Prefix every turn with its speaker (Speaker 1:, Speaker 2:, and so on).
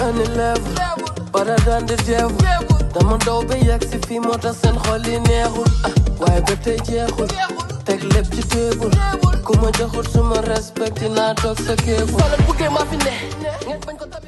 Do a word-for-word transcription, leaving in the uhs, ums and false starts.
Speaker 1: any level better than the devil dama daw ba yegg si fii moo tax seen xol yi neexul waaye ba tey jeexul teg lépp ci table ku ma joxul suma respect dinaa toog sa kéeful soo leen buggee maa fi ne ngeen bañ ko